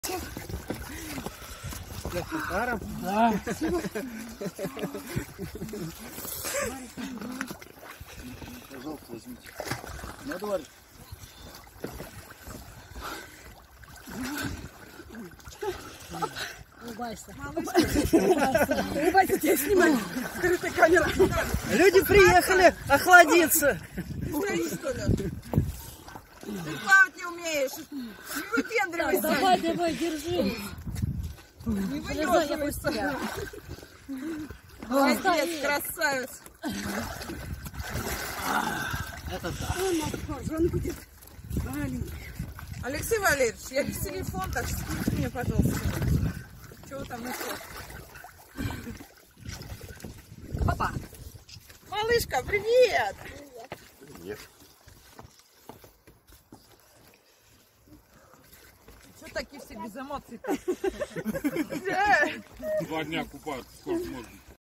Да. Пожалуйста, возьмите. На дворе. Улыбайся. Улыбайся, тебя снимай. Скрытая камера. Люди приехали охладиться. Знаешь, что ли? Ты плавать не умеешь. Не выпендривайся. Давай, держи. Не выдерживайся. Молодец, красавец. Это да. Он будет маленький. Алексей Валерьевич, я без телефона, так скиньте мне, пожалуйста. Чего там еще? Папа. Малышка, привет! Привет. Что такие все без эмоций-то? 2 дня купаются, сколько можно.